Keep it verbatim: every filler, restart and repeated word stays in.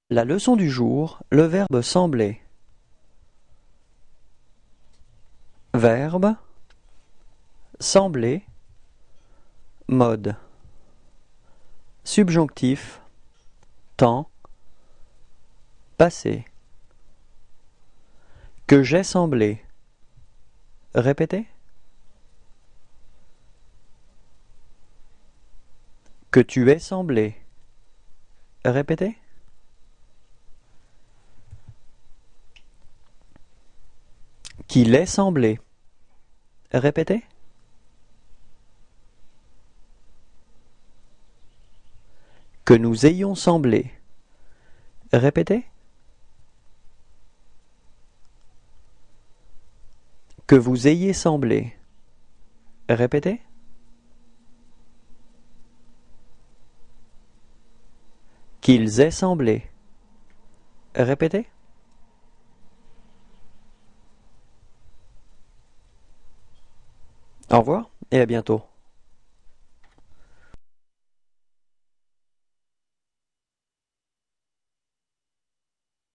La leçon du jour, le verbe sembler. Verbe, sembler, mode. Subjonctif, temps, passé. Que j'ai semblé. Répétez. Que tu aies semblé. Répétez. Qu'il ait semblé. Répétez. Que nous ayons semblé. Répétez. Que vous ayez semblé. Répétez. Qu'ils aient semblé. Répétez. Au revoir et à bientôt.